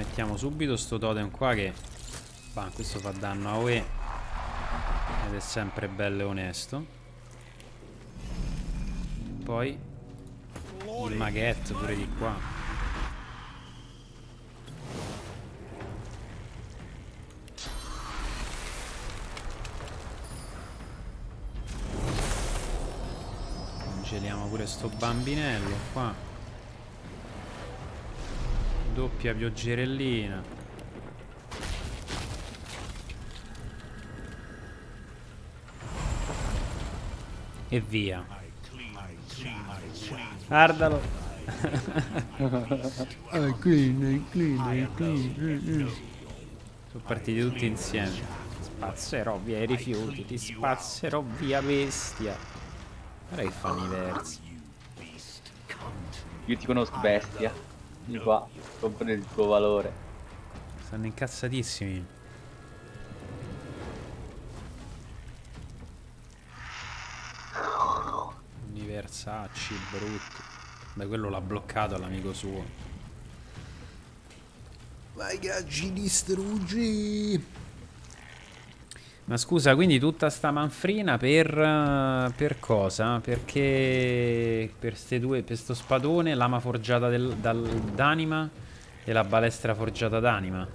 mettiamo subito sto totem qua che... Bah, questo fa danno a OE. Ed è sempre bello e onesto. Poi il maghetto pure di qua. Congeliamo pure sto bambinello qua. Doppia pioggerellina. E via. Guardalo. Sono partiti tutti insieme. Spazzerò via i rifiuti. Ti spazzerò via, bestia. Guarda che fanno i versi. Io ti conosco, bestia. Di qua, compri il tuo valore. Stanno incazzatissimi. Universacci brutti. Beh, quello l'ha bloccato all'amico suo. Vai che ci distruggi. Ma scusa, quindi tutta sta manfrina per cosa? Perché per ste due, per sto spadone, lama forgiata d'anima e la balestra forgiata d'anima.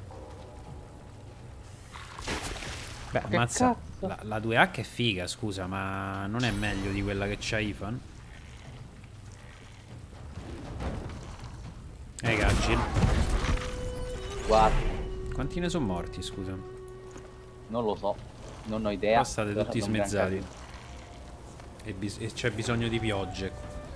Beh, ammazza, la 2H è figa, scusa, ma non è meglio di quella che c'ha Ifan? Gagil. Guarda. Quanti ne sono morti, scusa? Non lo so, non ho idea. Però state tutti smezzati. E c'è bisogno di piogge.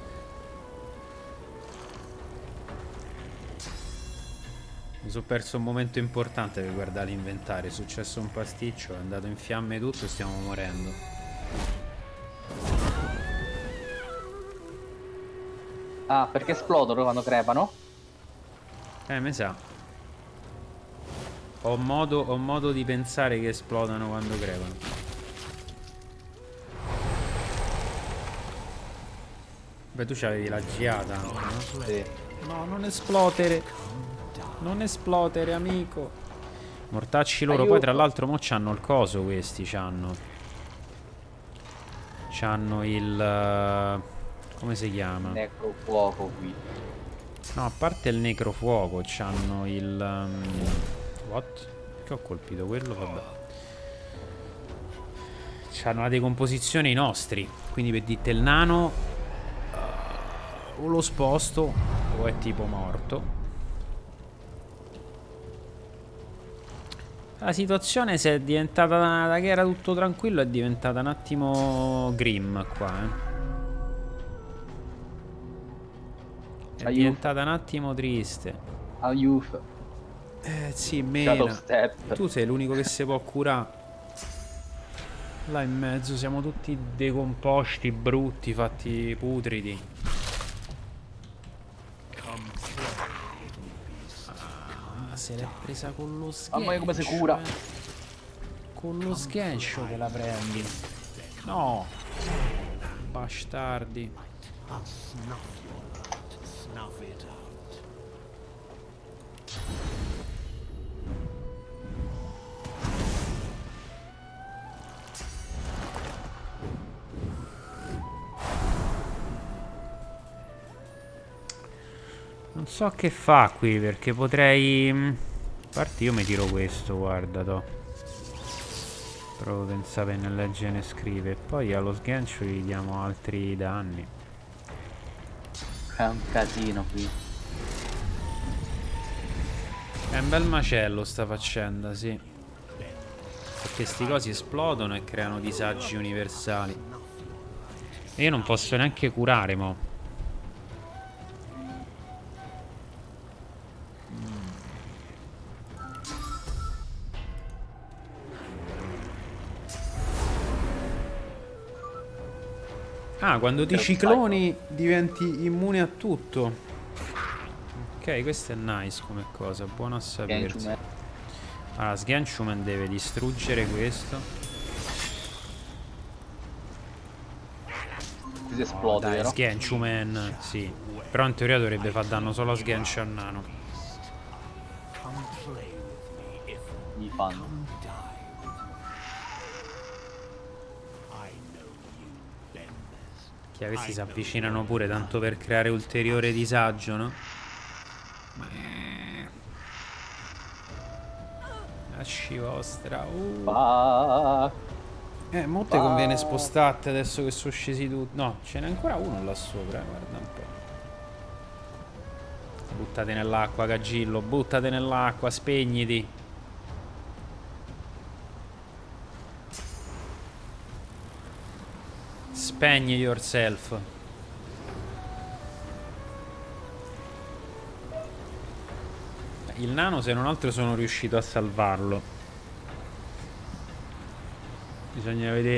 Mi sono perso un momento importante per guardare l'inventario. È successo un pasticcio, è andato in fiamme tutto e stiamo morendo. Ah, perché esplodono quando crepano? Mi sa. Ho modo di pensare che esplodano quando crepano. Beh, tu c'avevi la giata, no? Sì. No, non esplodere. Non esplodere, amico. Mortacci loro. Poi tra l'altro mo c'hanno il coso questi, c'hanno il... come si chiama? Necrofuoco qui. No, a parte il necrofuoco, c'hanno il... what? Che ho colpito quello? Vabbè. C'hanno la decomposizione i nostri. Quindi per dite il nano o lo sposto o è tipo morto. La situazione si è diventata, da che era tutto tranquillo, è diventata un attimo grim qua, È diventata un attimo triste. Aiuto. Sì, mena. Tu sei l'unico che si può curare. Là in mezzo siamo tutti decomposti, brutti, fatti putridi. Ah, se l'è presa con lo sgancio. Mamma mia come si cura. Con lo sgancio che la prendi. No. Bastardi. Non so che fa qui, perché potrei... A parte io mi tiro questo, guarda, Provo a pensare nel leggere ne scrive. E poi allo sgancio gli diamo altri danni. È un casino qui. È un bel macello sta faccenda, sì. Perché sti cosi esplodono e creano disagi universali. E io non posso neanche curare, mo. Ah, quando ti cicloni diventi immune a tutto. Ok, questo è nice come cosa, buono a sapersi. Allora, Sganchuman deve distruggere questo. Si esplode, dai, vero? Sganchuman, sì. Però in teoria dovrebbe far danno solo a Sganch al nano. gli fanno. Che questi si avvicinano pure tanto per creare ulteriore disagio, no? Lasci vostra. Mo te conviene spostarti adesso che sono scesi tutti. No, ce n'è ancora uno là sopra, guarda un po'. Buttate nell'acqua, Cagillo, buttate nell'acqua, spegniti. Spegni yourself. Il nano, se non altro, sono riuscito a salvarlo. Bisogna vedere.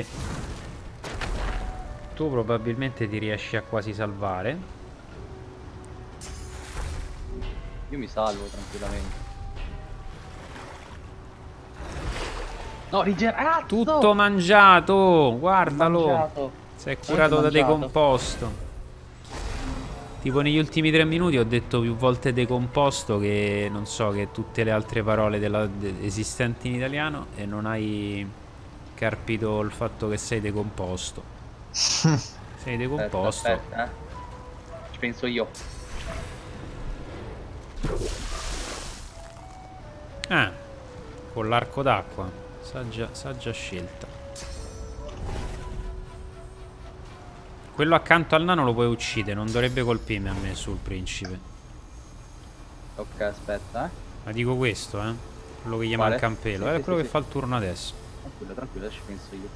Tu probabilmente ti riesci a quasi salvare. Io mi salvo tranquillamente. No, rigenerato! Tutto mangiato! Guardalo! Mangiato. Si è curato da decomposto. Tipo negli ultimi 3 minuti ho detto più volte decomposto che non so che tutte le altre parole esistenti in italiano, e non hai carpito il fatto che sei decomposto. Sei decomposto. Aspetta. Ci penso io. Ah, con l'arco d'acqua. Saggia scelta. Quello accanto al nano lo puoi uccidere, non dovrebbe colpirmi a me sul principe. Ok, aspetta, Ma dico questo, quello che gli manca un pelo. È quello che fa il turno adesso. Tranquillo, ci penso io.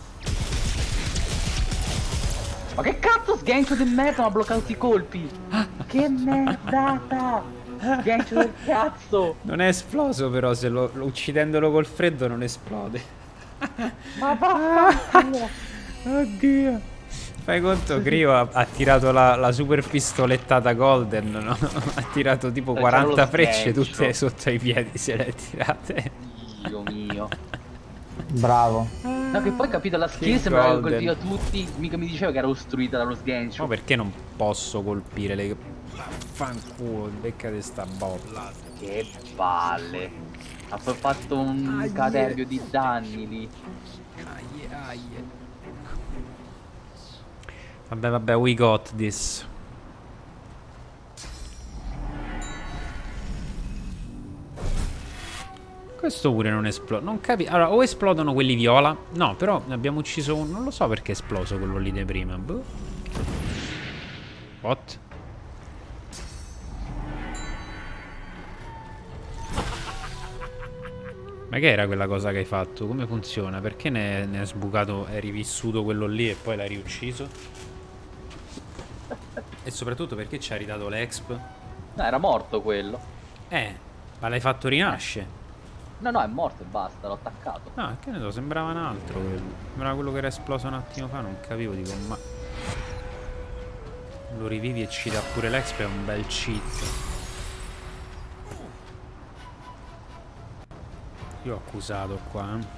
Ma che cazzo, sgancio di merda, mi ha bloccato tutti i colpi. Che merdata. Sgancio del cazzo. Non è esploso però, se uccidendolo col freddo non esplode. Ma vaffanculo. Oddio. Fai conto, Grio ha tirato la super pistolettata golden, no? Ha tirato tipo 40 frecce tutte sotto i piedi, se le ha tirate. Dio mio. Bravo. No, che poi capito, la skill sembrava che colpiva tutti. Mica mi diceva che era ostruita dallo sgancio. Ma perché non posso colpire le... Fanculo, beccate sta bolla. Che palle. Ha fatto un caterbio di danni lì. Aie. Vabbè, we got this. Questo pure non esplode. Non capisco. Allora, o esplodono quelli viola. No, però ne abbiamo ucciso uno. Non lo so perché è esploso quello lì di prima. Boh. What? Ma che era quella cosa che hai fatto? Come funziona? Perché ne è sbucato, è rivissuto quello lì e poi l'hai riucciso? E soprattutto perché ci hai ridato l'exp? No, era morto quello. Ma l'hai fatto rinascere? No, è morto e basta, l'ho attaccato. Ah, che ne so, sembrava un altro quello. Sembrava quello che era esploso un attimo fa, non capivo, dico, ma... Lo rivivi e ci dà pure l'exp, è un bel cheat. Io ho accusato qua,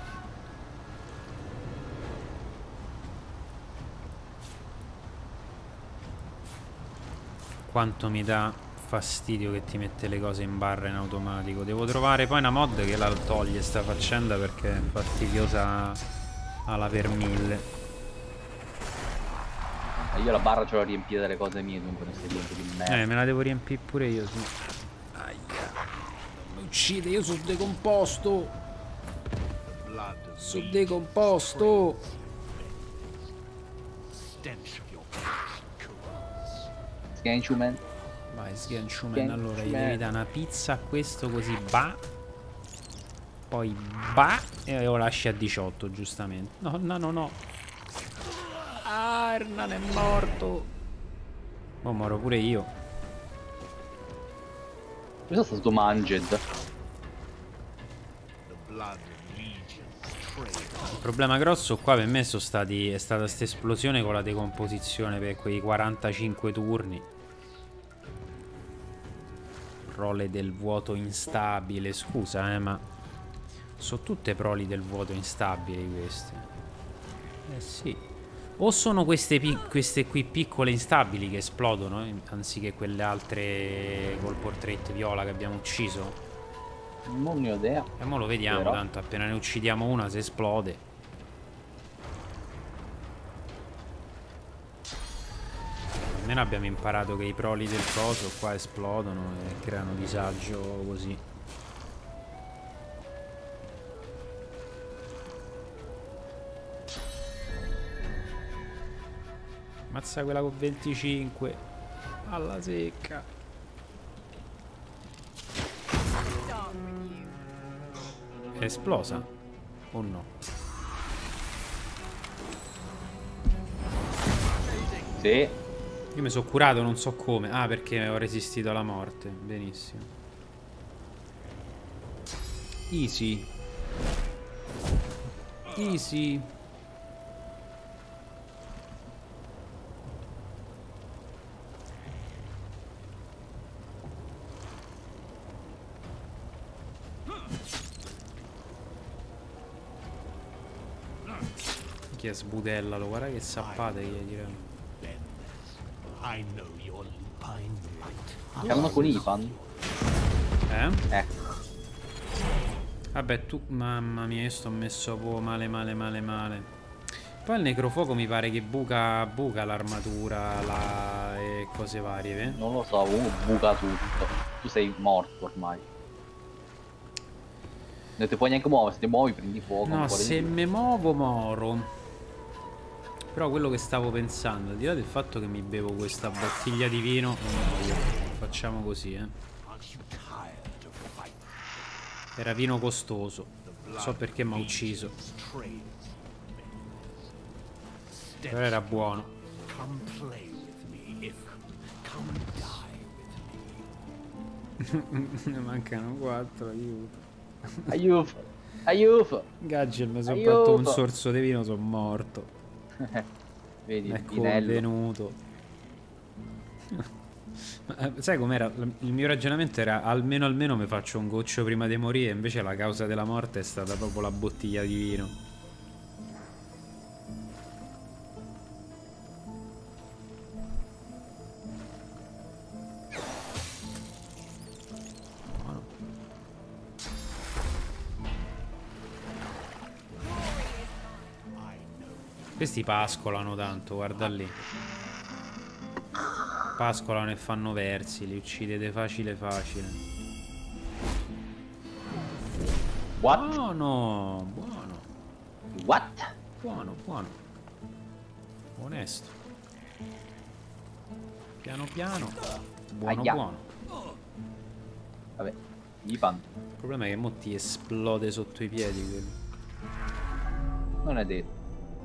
Quanto mi dà fastidio che ti mette le cose in barra in automatico. Devo trovare poi una mod che la toglie sta faccenda, perché è fastidiosa alla per 1000. Io la barra ce l'ho riempita delle cose mie, dunque non si riempie di merda. Me la devo riempire pure io, sì. Aia. Mi uccide, io sono decomposto. Sono decomposto. Sganchuman. Vai, Sganchuman. Allora, gli devi dare una pizza a questo, così va. Poi va. E lo lasci a 18, giustamente. No. Ah, Hernan è morto. Oh, moro pure io. Questo è stato Manged. Il problema grosso qua per me è stata questa esplosione con la decomposizione per quei 45 turni. Prole del vuoto instabile. Scusa, ma sono tutte proli del vuoto instabile queste. Sì. O sono queste qui piccole instabili che esplodono, anziché quelle altre col portrait viola che abbiamo ucciso. Non ne ho idea. E mo lo vediamo, Però. tanto appena ne uccidiamo una se esplode. Almeno abbiamo imparato che i proli del coso qua esplodono e creano disagio così. Mazza quella con 25. Alla secca. È esplosa? O no? Sì. Io mi sono curato, non so come. Ah, perché ho resistito alla morte. Benissimo. Easy. Easy. Chi è sbudellalo? Guarda che sappate che gli tirano. I know your lupine might. Erano con Ivan. Ecco. Vabbè, tu... Mamma mia, io sto messo male. Poi il necrofuoco mi pare che buca l'armatura e cose varie, eh? Non lo so, buca tutto. Tu sei morto ormai. Non ti puoi neanche muovere, se ti muovi prendi fuoco. No, se mi muovo moro. Però quello che stavo pensando, al di là del fatto che mi bevo questa bottiglia di vino, muoio. Facciamo così, Era vino costoso. Non so perché mi ha ucciso. Però era buono. Come play with me if come die with me. Ne mancano 4, aiuto. Aiuto. Aiuto. Gaggel, mi sono Aiuto. fatto un sorso di vino, sono morto. Vedi, È il vinello. convenuto. Sai com'era? Il mio ragionamento era almeno mi faccio un goccio prima di morire. Invece la causa della morte è stata proprio la bottiglia di vino. Buono. Questi pascolano tanto, guarda lì. Pascolano e fanno versi, li uccidete facile. What? Buono. What? Buono. Onesto. Piano. Buono. Aia. Vabbè, Ivan. Il problema è che mo ti esplode sotto i piedi quello. Non è detto.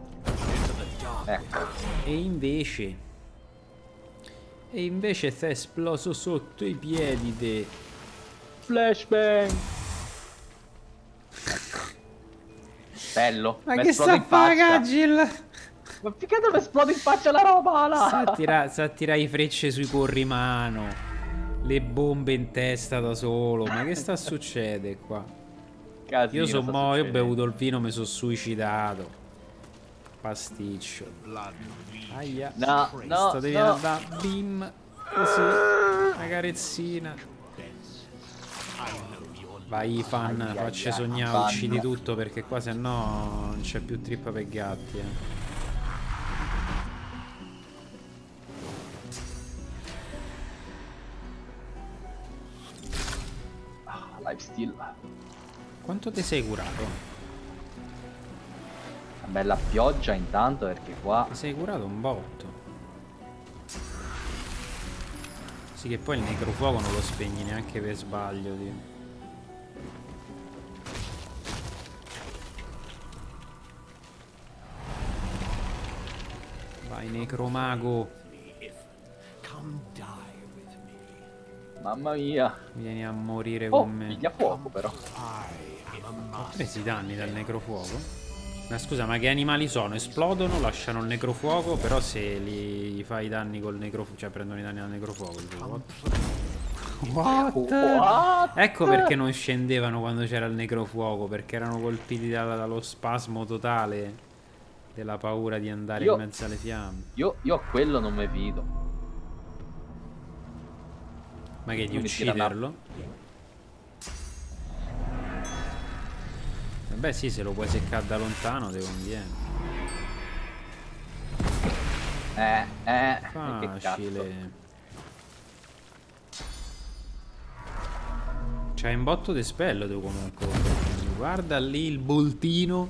Ecco. E invece ti è esploso sotto i piedi te. Flashbang. Bello. Ma mi che esplode sta in a fa faccia. Gagil? Ma perché non mi esplode in faccia la roba là? Sa a tirare i frecce sui corrimano. Le bombe in testa da solo. Ma che sta succede qua? Casino, Io sta io ho succedendo. bevuto il vino, mi sono suicidato. Pasticcio. Aia. No, Sto devi no. andare. Bim. Così. Una carezzina. Vai fan, Aia, facci aia, sognare, fan. uccidi tutto perché qua se no non c'è più trippa per gatti. Lifesteal. Quanto ti sei curato? Una bella pioggia intanto perché qua. Ti sei curato un botto. Sì, che poi il necrofuoco non lo spegni neanche per sbaglio, tipo. Vai necromago. Come die with me. Mamma mia. Vieni a morire Oh, con me. piglia fuoco però. I am a Ho master. presi danni dal necrofuoco? Ma scusa, ma che animali sono? Esplodono, lasciano il necrofuoco, però se gli fai i danni col necrofuoco, cioè prendono i danni dal necrofuoco. What? What? Ecco perché non scendevano quando c'era il necrofuoco, perché erano colpiti dallo spasmo totale della paura di andare Io- in mezzo alle fiamme. Io a quello non mi fido. Ma che di Non mi tira ucciderlo? Beh sì, se lo puoi seccare da lontano te conviene. Che cazzo. Facile. C'hai un botto di spello tu comunque. Guarda lì il boltino.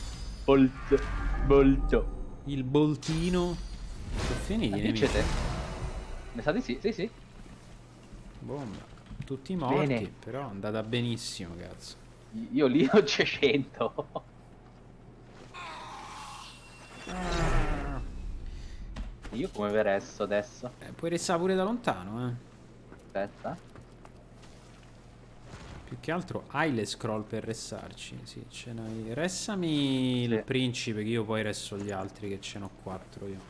Bolto. Il boltino. Sono finiti i nemici. Vincete? Mi sa di sì, sì. Bomba. Tutti morti. Bene. Però è andata benissimo, cazzo. Io lì ho 100. Io come vi resto adesso? Puoi restare pure da lontano, Aspetta. Più che altro hai le scroll per restarci. Sì, ce n'hai. Ressami Sì. il principe, che io poi resto gli altri, che ce n'ho 4 io.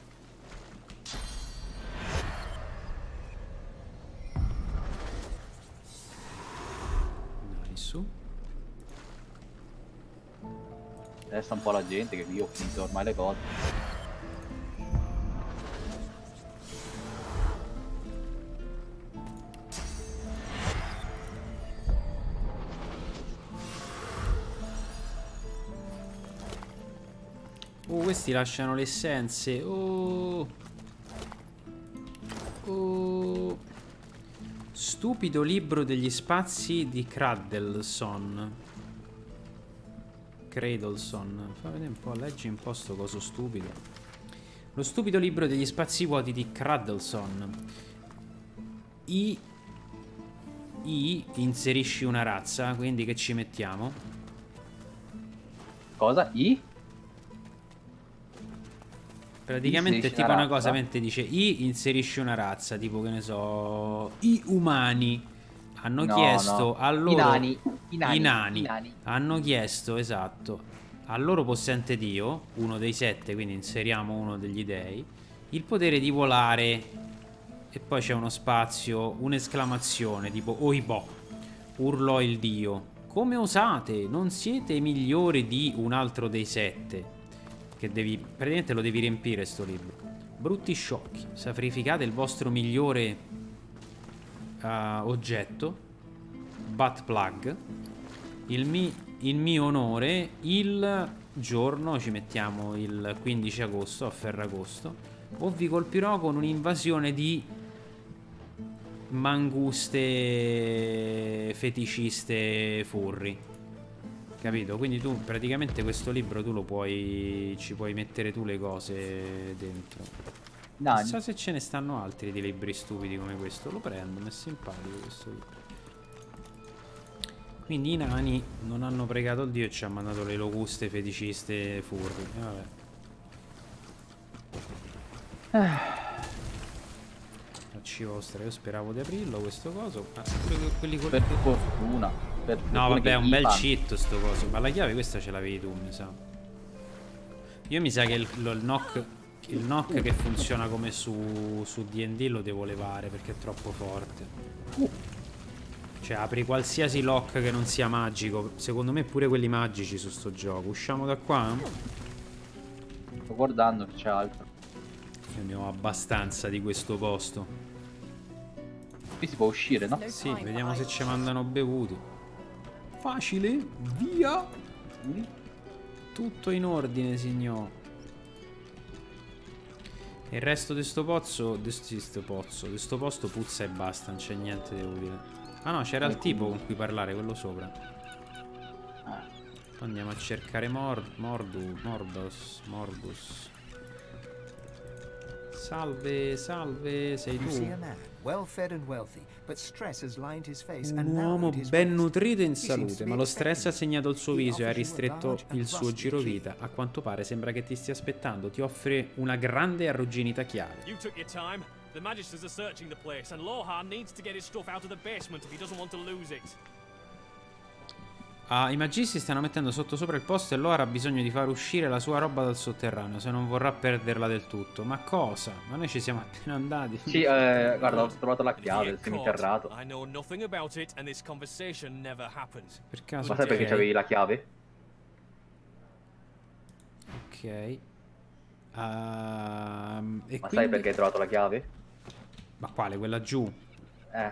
Nice. Resta un po' la gente che io ho finito ormai le cose. Questi lasciano le essenze. Stupido libro degli spazi di Cradleson. Fa vedere un po', leggi un po' sto coso stupido. Lo stupido libro degli spazi vuoti di Cradleson. Inserisci una razza, quindi che ci mettiamo? Cosa? Praticamente è Inserisci tipo una una cosa, razza? mentre dice inserisci una razza, tipo che ne so, i umani hanno No, chiesto no. a loro I nani. hanno chiesto, esatto, al loro possente dio, uno dei 7, quindi inseriamo uno degli dei, il potere di volare, e poi c'è uno spazio, un'esclamazione tipo oibò, urlò il dio, come osate, non siete migliori di un altro dei 7. Che devi, praticamente lo devi riempire sto libro. Brutti sciocchi, sacrificate il vostro migliore oggetto, butt plug. In mio onore, il giorno, ci mettiamo il 15 agosto, a Ferragosto, o vi colpirò con un'invasione di manguste feticiste furry. Capito? Quindi tu praticamente questo libro tu lo puoi, ci puoi mettere tu le cose dentro. Nani. Non so se ce ne stanno altri di libri stupidi come questo. Lo prendo, mi è simpatico questo libro. Quindi i nani non hanno pregato il dio e ci ha mandato le locuste feticiste furri. Vabbè. Facci vostra, io speravo di aprirlo questo coso. Ma pure quelli con Per fortuna. no, vabbè, è un bel cheat. cheat sto coso. Ma la chiave questa ce l'avevi tu, mi sa. Io mi sa che il knock che funziona come su D&D lo devo levare perché è troppo forte. Cioè, apri qualsiasi lock che non sia magico. Secondo me pure quelli magici su sto gioco. Usciamo da qua? Sto guardando che c'è altro. Io ne ho abbastanza di questo posto. Qui si può uscire, no? Sì, vediamo se ci mandano bevuti. Facile, via. Tutto in ordine, signor. Il resto di sto pozzo, di sto posto puzza e basta, non c'è niente di utile. Ah no, c'era il tipo con cui parlare, quello sopra. Poi andiamo a cercare Morbus. Salve, salve, sei You see tu. a man, well fed and wealthy, but stress has lined his face Un and uomo narrowed his ben waist. nutrito e in He seems to salute, be ma lo stress ha expecting segnato il suo He viso e ha offers you a ristretto large and il suo rusty girovita. A quanto pare sembra che ti stia aspettando. Ti offre una grande e arrugginita chiave. You took your time. The Magisters are searching the place, and Lohan needs to get his stuff out of the basement if he doesn't want to lose it. I magisti stanno mettendo sotto sopra il posto e Loar ha bisogno di far uscire la sua roba dal sotterraneo se non vorrà perderla del tutto. Ma cosa? Ma noi ci siamo appena andati. Sì, guarda, ho trovato la If you chiave del get caught, seminterrato. I know nothing about it, and this conversation never happened. Per caso. Ma sai perché ok. c'avevi la chiave? Ok. E Ma quindi... sai perché hai trovato la chiave? Ma quale? Quella giù?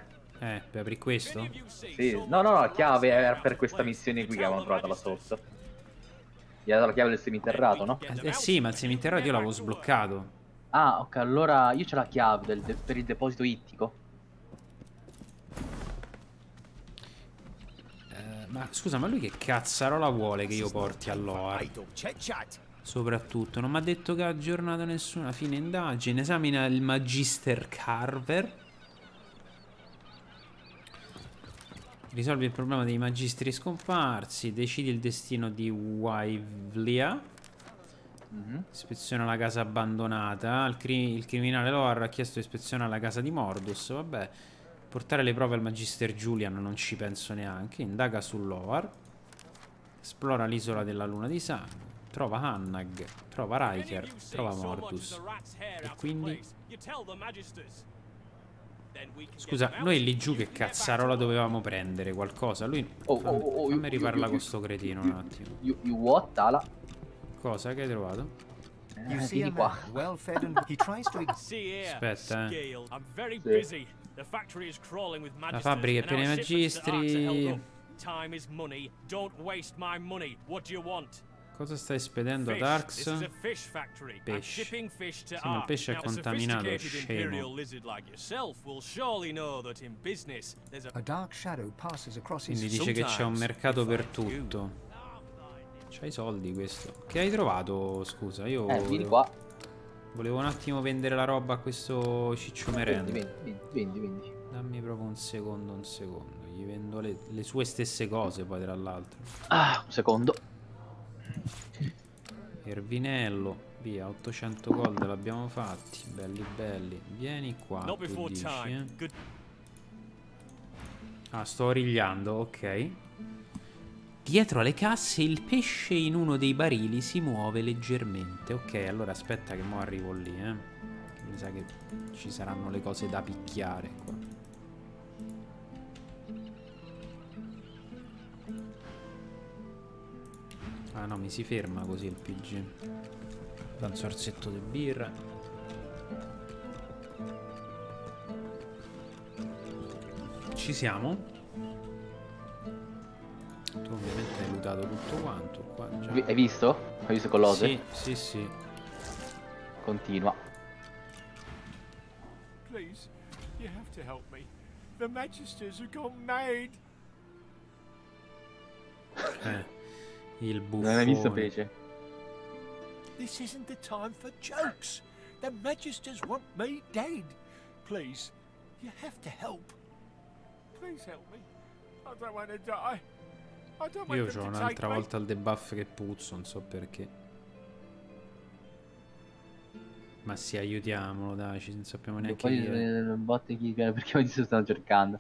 Per aprire questo? Any of you see Sì. someone No, who's la chiave lost era around per the questa place? missione qui che Tell avevamo the trovato là Magisters. sotto. Gli ha dato la chiave del seminterrato, no? Sì, ma il seminterrato io l'avevo sbloccato. Ah, ok, allora io c'ho la chiave per il deposito ittico. Ma scusa, ma lui che cazzarola vuole che io porti all'OAR? Idle chit-chat. Soprattutto, non mi ha detto che ha aggiornato nessuna fine indagine. Esamina il Magister Carver. Risolvi il problema dei magistri scomparsi. Decidi il destino di Wyvlia. Ispeziona la casa abbandonata. Il criminale Loar ha chiesto di ispezionare la casa di Mordus. Vabbè. Portare le prove al Magister Julian non ci penso neanche. Indaga sull'Oar. Esplora l'isola della luna di sangue. Trova Hannag. Trova Riker. Trova Mordus. E quindi... Scusa, noi lì giù che cazzarola dovevamo prendere? Qualcosa? Lui... fammi riparla con sto cretino un attimo. You what, Tala? Cosa che hai trovato? You see a Vieni qua. man, well fed and he tries to Aspetta, Scale. I'm very busy. The factory is crawling with magisters. La fabbrica è and piena our di shipments to Arx are held magistri. up. Time is money. Don't waste my money. What do you want? Cosa stai spedendo ad Fish. Arx? This is a fish factory. I'm Pesce. shipping fish to Sì, ma il Arx. pesce è Now, a contaminato, sophisticated scemo. imperial lizard like yourself will surely know that in business there's a A dark shadow passes across his Quindi dice che c'è un Sometimes mercato if per I do. tutto. C'hai soldi questo. Che hai trovato? Scusa, io Vieni qua. volevo un attimo vendere la roba a questo ciccio merenda. Vendi. Dammi proprio un secondo, Gli vendo le sue stesse cose poi tra l'altro. Ah, un secondo. Ervinello, via, 800 gold l'abbiamo fatti. Belli belli. Vieni qua, not tu before dici, time. Good. Ah, sto origliando, ok. Dietro alle casse il pesce in uno dei barili si muove leggermente. Ok, allora aspetta che mo arrivo lì, Mi sa che ci saranno le cose da picchiare qua. Ah no, mi si ferma così il PG. Da un sorsetto di birra. Ci siamo? Tu ovviamente hai lootato tutto quanto qua già. Hai visto? Hai visto con l'ose? Sì. Continua. Please, you have to help me. The magisters have gone mad. Il buffone. Non hai visto pesce? This isn't the time for jokes. The magisters want me dead. Please, you have to help. Please help me. I don't want to die. I don't want Io them ho to un'altra take me. volta il debuff che puzzo, non so perché. Ma sì, aiutiamolo, dai, ci non sappiamo neanche Poi dire. botte chi perché oggi si stanno cercando.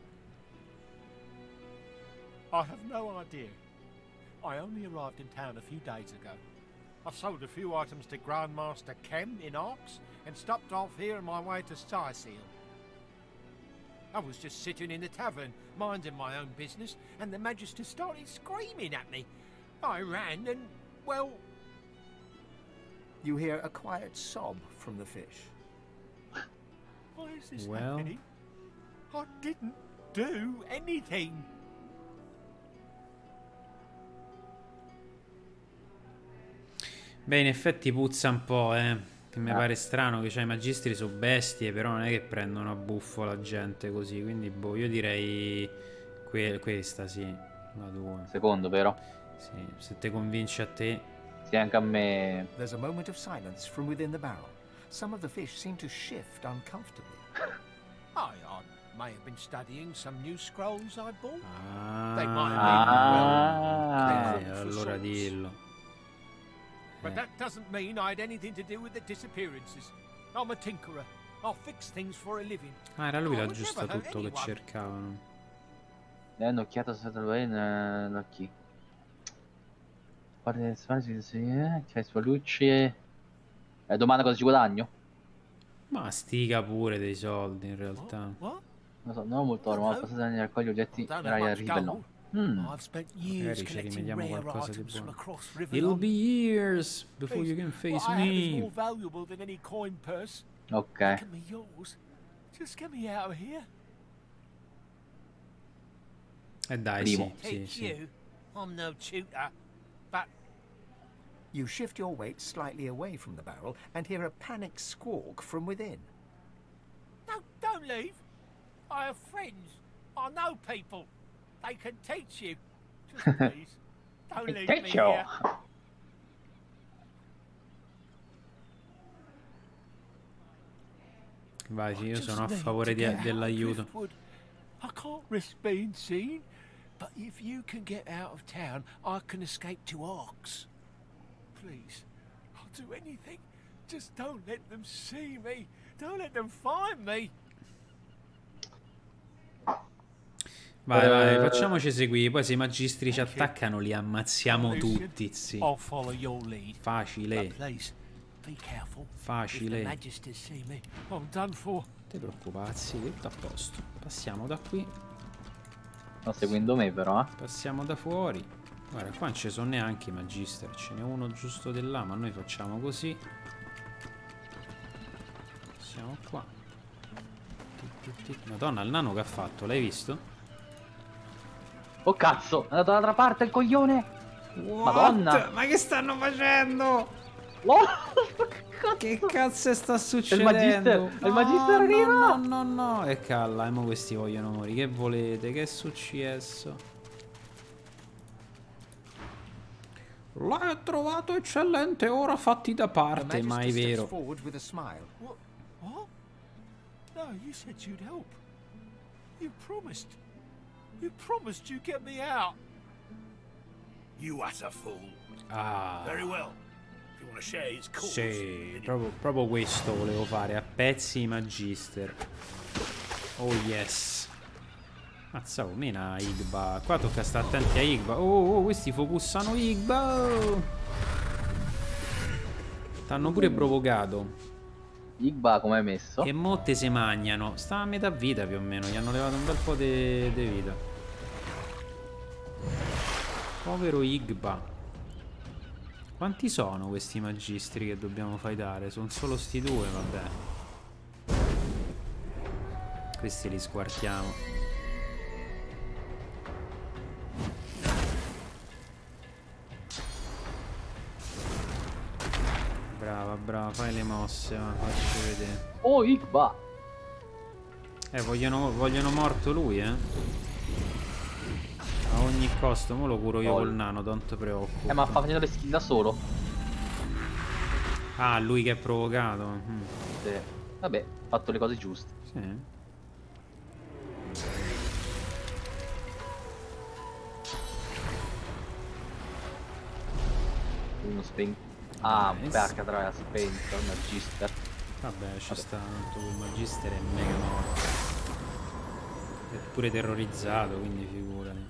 I have no idea. I only arrived in town a few days ago. I've sold a few items to Grandmaster Kem in Arx and stopped off here on my way to Scythian. I was just sitting in the tavern, minding my own business, and the Magister started screaming at me. I ran and, well... You hear a quiet sob from the fish. Why is this Well? happening? I didn't do anything. Beh, in effetti puzza un po', Che mi pare strano che c'hai i magistri su bestie, però non è che prendono a buffo la gente così. Quindi, boh, io direi questa, sì, la tua. Secondo, vero? Sì, se te convince a te. Sì, anche a me. There's a moment of silence from within the barrel. Some of the fish seem to shift uncomfortably. I may have been studying some new scrolls I bought. Ah, They might have Ah. been, allora dillo. But that doesn't mean I had anything to do with the disappearances. I'm a tinkerer. I'll fix things for a living. Ah, era lui Oh, l'aggiusta never hurt tutto che anyone. cercavano. Dai un'occhiata sotto l'occhio. Guarda, c'hai Spalucci. Domanda cosa ci guadagno? Ma stica pure dei soldi in realtà. What? Non so, non molto oro, ma passate a raccogli oggetti Don't per have la much ribello. gold. Mm. I've spent years Magari ci collecting rimediamo rare qualcosa di items from buono. across River It'll Long. be years before you can face What I have is me. more valuable than any coin purse. Ok. Give me yours. Just get me out of here. Dai, Primo. sì, Teach sì. you. I'm no tutor. But You shift your weight slightly away from the barrel and hear a panicked squawk from within. No, don't leave. I have friends. I know people. They can teach you. Just please, don't leave me Teach you. here. Vai, sì, io Just sono a need favore to get out of dell'aiuto. Driftwood. I can't risk being seen, but if you can get out of town, I can escape to Arx. Please, I'll do anything. Just don't let them see me. Don't let them find me. Vai, vai, facciamoci seguire. Poi se i magistri ci attaccano li ammazziamo tutti, zi. I'll follow your lead. Facile. But please, be careful. If the Facile. Magisters see me, I'm done for. Non ti preoccupare, sì, tutto a posto. Passiamo da qui. Sto seguendo me però, Passiamo da fuori. Guarda, qua non ci sono neanche i magister. Ce n'è uno giusto di là, ma noi facciamo così. Siamo qua. Madonna, il nano che ha fatto, l'hai visto? Oh cazzo, è andato dall'altra parte il coglione! Madonna! Ma che stanno facendo? Oh, Che cazzo sta succedendo? il magister arriva! No, no. E calla, mo questi vogliono morire. Che volete? Che è successo? L'hai trovato eccellente, ora fatti da The parte, Magister ma è steps vero. forward with a smile. What? What? No, you said you'd help. You promised. You promised you'd get me out. You utter fool. Ah, Very well. If you want to share his cause, sì, proprio questo volevo fare, a pezzi i magister. Oh yes. Mazza, mena Igba. Qua tocca stare attenti a Igba. Oh, questi focussano Igba. T'hanno pure provocato. Igba come hai messo? E molte se magnano. Sta a metà vita più o meno. Gli hanno levato un bel po' di vita. Povero Igba. Quanti sono questi magistri che dobbiamo fightare? Sono solo sti due, vabbè. Questi li squartiamo. Brava, fai le mosse, va, facci vedere. Oh Igba! Vogliono morto lui, A ogni costo, mo lo curo io col nano, non ti preoccupa. Ma fa facendo le skill da solo. Ah, lui che è provocato. Sì. Vabbè, ha fatto le cose giuste. Sì. Uno spento. Ah, Nice. perché tra spento, il magister. Vabbè, ci sta, tanto quel magister è mega morto. È pure terrorizzato, quindi figurati.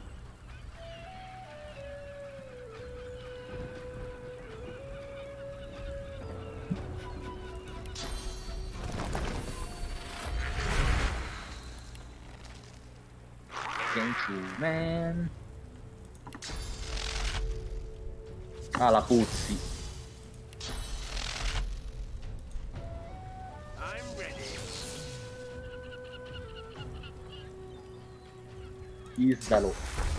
Thank you, man. Ah, la puzzi. I'm ready. Isdalo.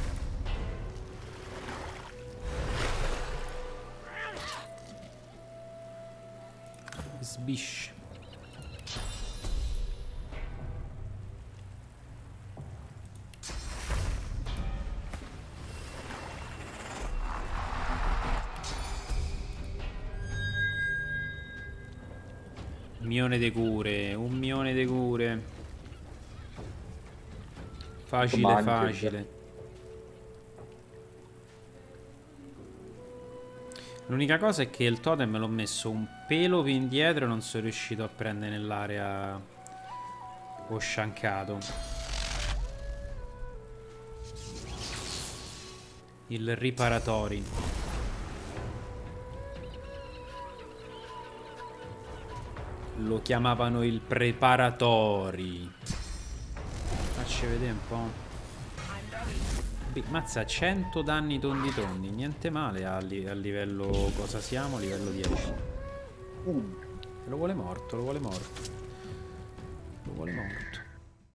Sbish. Un milione di cure. Facile, facile. L'unica cosa è che il totem l'ho messo un pelo più indietro e non sono riuscito a prendere nell'area. Ho sciancato. Il riparatori. Lo chiamavano il preparatori. Facci vedere un po'. Mazza, 100 danni tondi tondi. Niente male a livello... Cosa siamo? Livello 10. Lo vuole morto, lo vuole morto. Lo vuole morto.